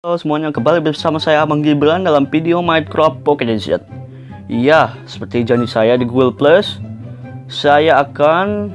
Halo semuanya, kembali bersama saya Abang Gibran dalam video Minecraft Pocket Edition. Iya, seperti janji saya di Google Plus, saya akan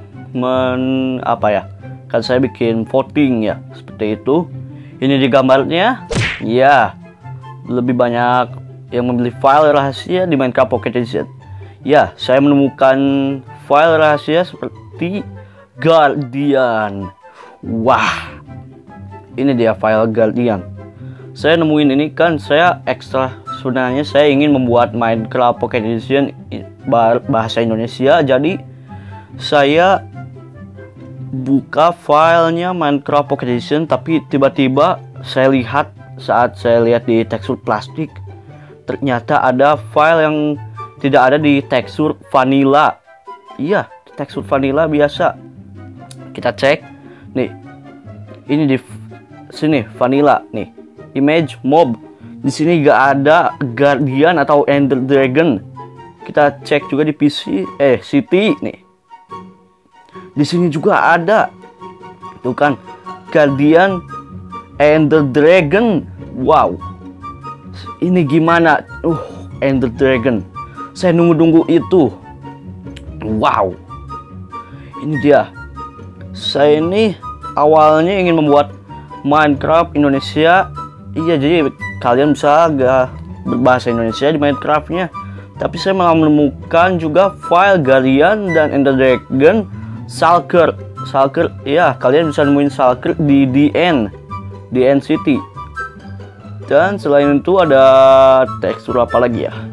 kan saya bikin voting ya, seperti itu. Ini di gambarnya. Ya, lebih banyak yang memilih file rahasia di Minecraft Pocket Edition. Ya, saya menemukan file rahasia seperti Guardian. Wah, ini dia file Guardian. Saya nemuin ini kan, saya ekstra, sebenarnya saya ingin membuat Minecraft Pocket Edition bahasa Indonesia. Jadi saya buka filenya Minecraft Pocket Edition, tapi tiba-tiba saya lihat, saat saya lihat di tekstur plastik, ternyata ada file yang tidak ada di tekstur vanilla. Iya, tekstur vanilla biasa. Kita cek nih, ini di sini vanilla nih, image mob. Di sini gak ada Guardian atau Ender Dragon. Kita cek juga di PC, City nih. Di sini juga ada, tuh kan, Guardian, Ender Dragon. Wow, ini gimana? Ender Dragon. Saya nunggu itu. Wow, ini dia. Saya ini awalnya ingin membuat Minecraft Indonesia. Iya, jadi kalian bisa gak berbahasa Indonesia di Minecraftnya. Tapi saya malah menemukan juga file Guardian dan Ender Dragon, Shulker. Ya, kalian bisa nemuin Shulker di DN City. Dan selain itu ada tekstur apa lagi ya?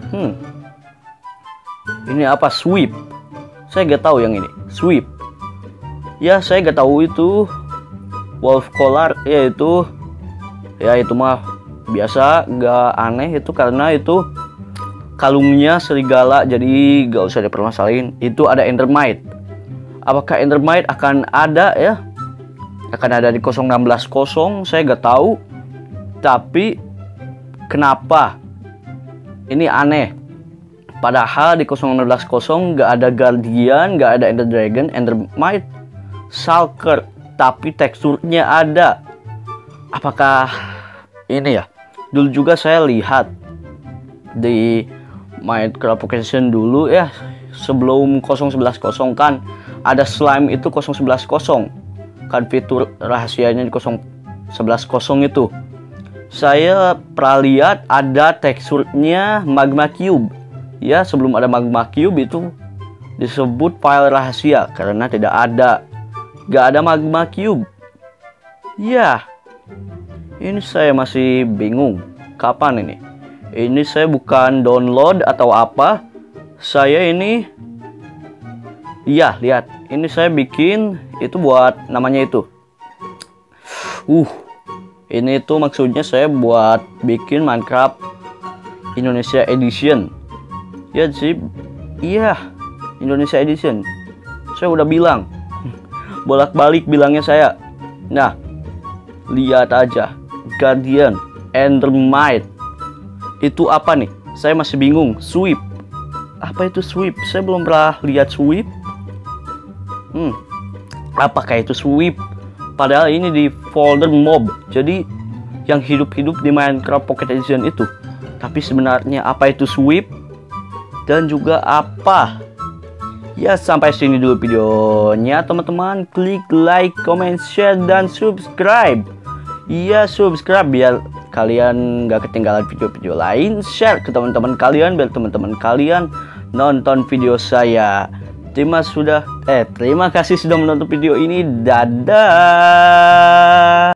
Ini apa? Sweep. Saya gak tahu yang ini. Sweep. Ya, saya gak tahu itu. Wolf collar, yaitu mah biasa, gak aneh itu, karena itu kalungnya serigala, jadi gak usah dipermasalahin. Itu ada Endermite. Apakah Endermite akan ada ya? Akan ada di 016.0, saya gak tahu. Tapi kenapa ini aneh? Padahal di 016.0 gak ada Guardian, gak ada Ender Dragon, Endermite, Shulker, tapi teksturnya ada. Apakah ini ya? Dulu juga saya lihat di Minecraft Pocket Edition dulu ya, sebelum 011.0 kan ada slime itu 011.0 kan, fitur rahasianya di 011.0 itu. Saya pernah lihat ada teksturnya magma cube. Ya, sebelum ada magma cube itu disebut file rahasia karena gak ada magma cube. Ya, ini saya masih bingung. Kapan ini? Ini saya bukan download atau apa. Saya ini, ya lihat, ini saya bikin itu buat namanya itu. Ini tuh maksudnya saya buat bikin Minecraft Indonesia Edition. Ya sih, iya, Indonesia Edition. Saya udah bilang, bolak-balik bilangnya saya. Nah, lihat aja, Guardian, Endermite. Itu apa nih? Saya masih bingung. Sweep. Apa itu sweep? Saya belum pernah lihat sweep. Apakah itu sweep? Padahal ini di folder mob. Jadi yang hidup-hidup di Minecraft Pocket Edition itu. Tapi sebenarnya apa itu sweep? Dan juga apa? Ya, sampai sini dulu videonya teman-teman. Klik like, comment, share, dan subscribe. Iya, subscribe biar kalian gak ketinggalan video-video lain. Share ke teman-teman kalian biar teman-teman kalian nonton video saya. Terima kasih sudah menonton video ini. Dadah.